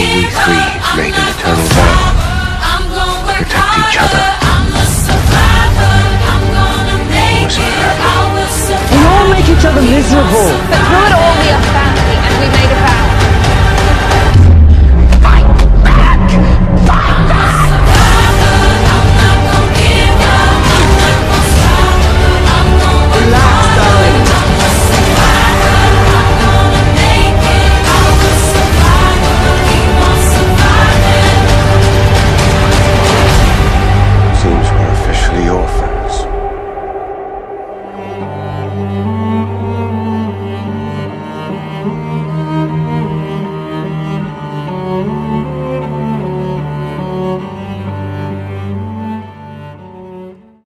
we three made an eternal vow to protect each other. Always and forever. We all make each other miserable. But through it all, we are family, and we made a vow.